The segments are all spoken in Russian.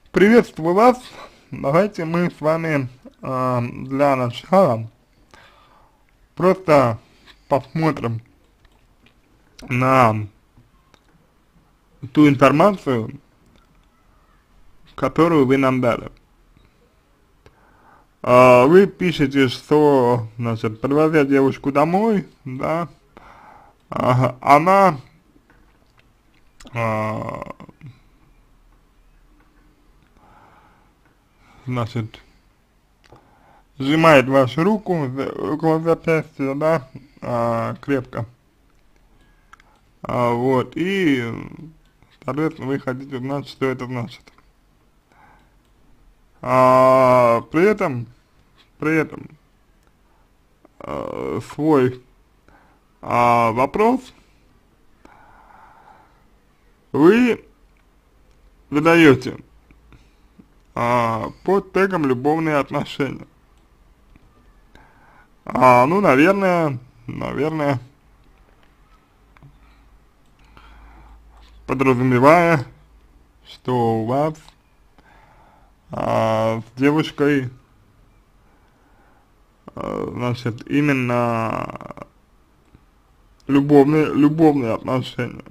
Приветствую вас. Давайте мы с вами для начала просто посмотрим на ту информацию, которую вы нам дали. Вы пишете, что, значит, подвозя девушку домой, да, она, а, значит, сжимает вашу руку около запястья, да, крепко. Вот, и, соответственно, вы хотите узнать, что это значит. При этом, свой вопрос вы задаете под тегом «любовные отношения». Ну, наверное, подразумевая, что у вас с девушкой, значит, именно любовные отношения.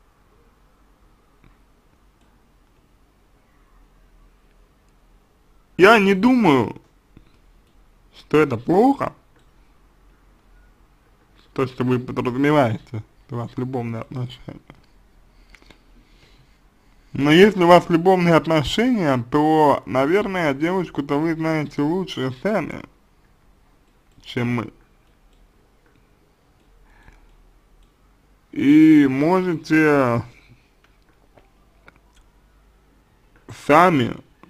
Я не думаю, что это плохо, то, что вы подразумеваете, что у вас любовные отношения. Но если у вас любовные отношения, то, наверное, девушку-то вы знаете лучше сами, чем мы. И можете сами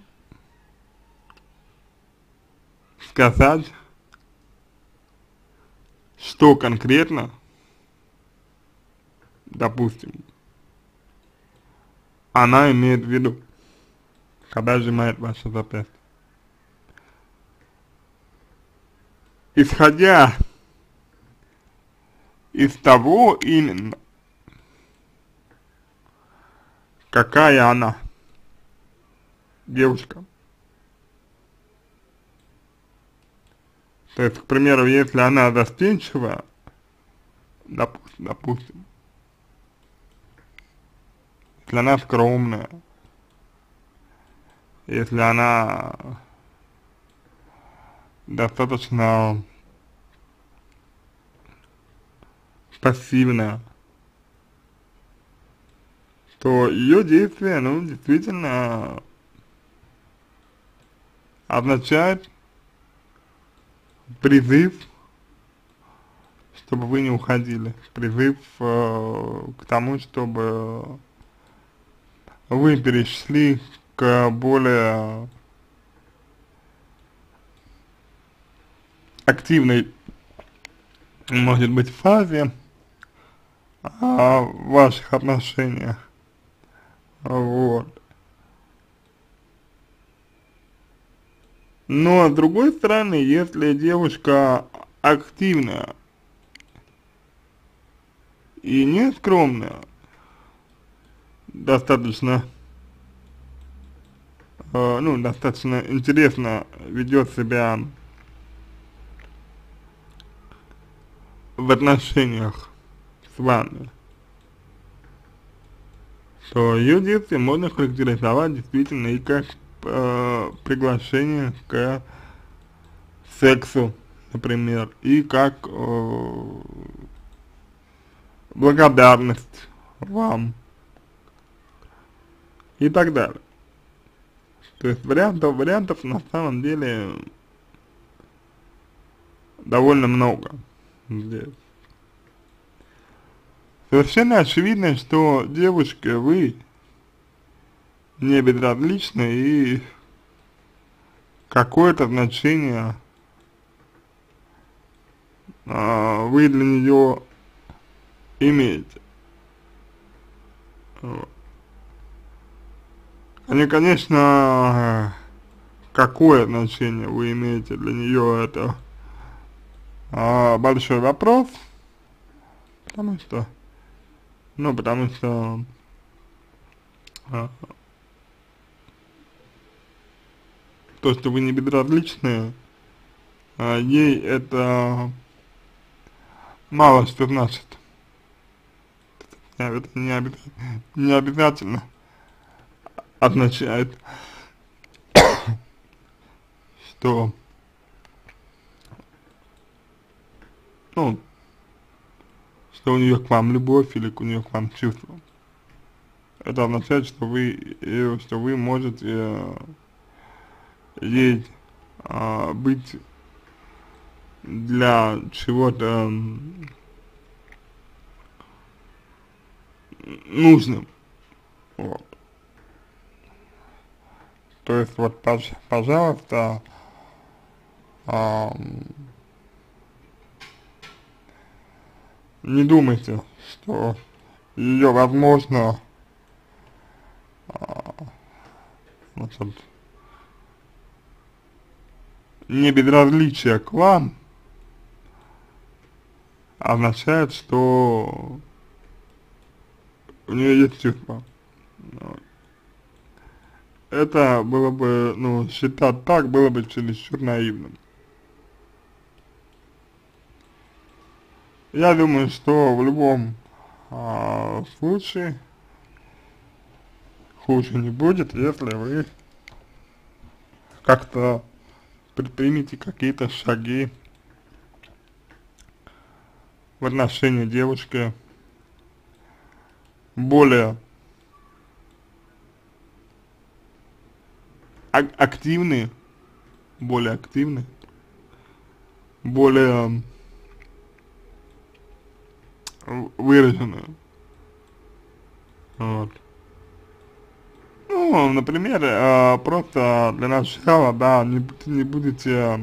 сказать, что конкретно, допустим, она имеет в виду, когда сжимает ваше запястье. Исходя из того именно, какая она, девушка. То есть, к примеру, если она застенчивая, допустим, если она скромная, если она достаточно пассивная, то ее действие, ну, действительно означает призыв, чтобы вы не уходили, призыв к тому, чтобы вы перешли к более активной, может быть, фазе в ваших отношениях. Вот. Но с другой стороны, если девушка активная и не скромная, достаточно, ну, достаточно интересно ведет себя в отношениях с вами, то ее действие можно характеризовать действительно и как приглашение к сексу, например, и как благодарность вам и так далее. То есть вариантов на самом деле довольно много здесь. Совершенно очевидно, что девушке вы не безразличны и какое-то значение вы для нее имеете. Вот. Они, конечно, какое значение вы имеете для нее, это большой вопрос, потому что, ну, потому что то, что вы не безразличны, ей это мало что значит. Это не обязательно означает, что, ну, что у нее к вам любовь или у нее к вам чувства. Это означает, что вы можете ей быть для чего-то нужным. Вот. То есть вот, пожалуйста, не думайте, что ее возможно, значит, не безразличие к вам означает, что у нее есть чувства. Вот. Это было бы, ну, считать так было бы чересчур наивным. Я думаю, что в любом случае хуже не будет, если вы как-то предпримите какие-то шаги в отношении девушки более активные, более выраженные. Вот. Ну, например, просто для начала, да, не будете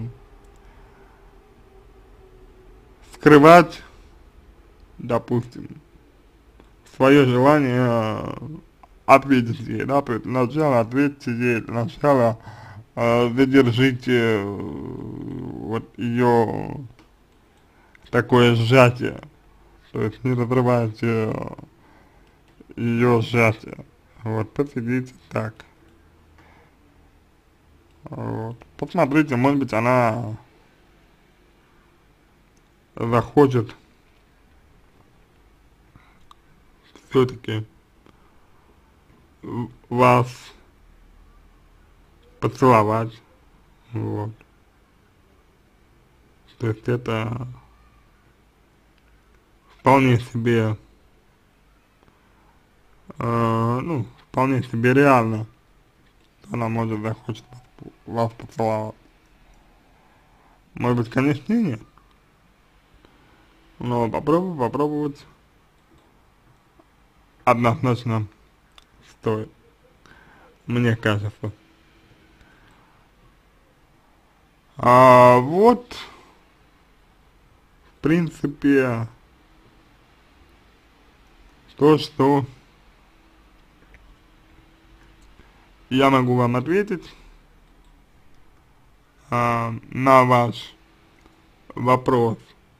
скрывать, допустим, свое желание ответить ей, да, то есть сначала ответьте ей, сначала задержите вот ее такое сжатие, то есть не разрывайте ее сжатие, вот, посидите так, вот, посмотрите, может быть, она захочет все-таки вас поцеловать, вот, то есть это вполне себе, ну, вполне себе реально, она может захочет вас поцеловать. Может быть, конечно, и нет, но попробовать однозначно стоит, мне кажется. Вот, в принципе, то, что я могу вам ответить на ваш вопрос,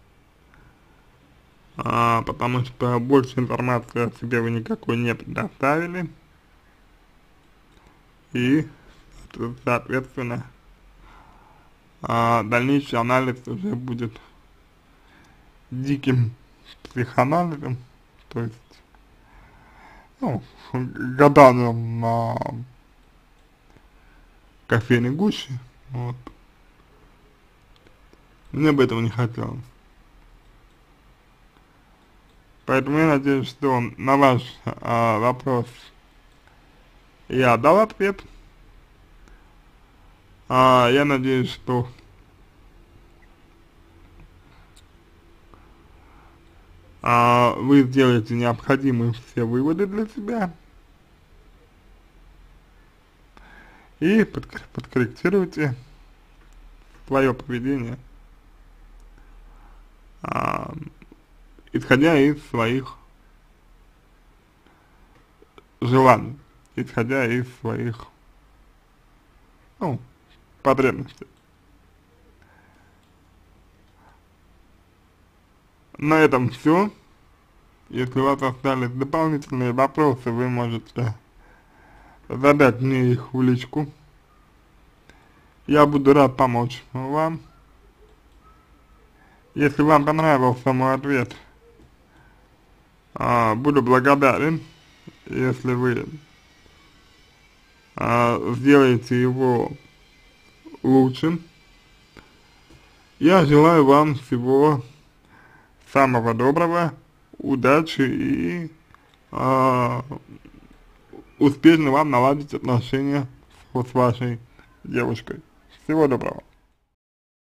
потому что больше информации о себе вы никакой не предоставили, и, соответственно, дальнейший анализ уже будет диким психоанализом, то есть, ну, гаданием на кофейной гуще, вот. Мне бы этого не хотелось. Поэтому я надеюсь, что на ваш вопрос я дал ответ. Я надеюсь, что вы сделаете необходимые все выводы для себя и подкорректируйте свое поведение, исходя из своих желаний, исходя из своих, ну, потребностей. На этом все. Если у вас остались дополнительные вопросы, вы можете задать мне их в личку. Я буду рад помочь вам. Если вам понравился мой ответ, буду благодарен, если вы сделаете его лучшим. Я желаю вам всего самого доброго, удачи и успешно вам наладить отношения с вашей девушкой. Всего доброго.